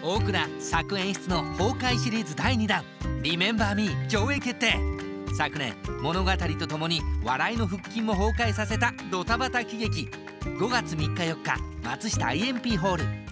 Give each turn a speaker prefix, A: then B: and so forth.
A: 大倉作演出の崩壊シリーズ第2弾リメンバーミー上映決定。昨年物語とともに笑いの腹筋も崩壊させたドタバタ喜劇。5月3日4日松下 IMP ホール。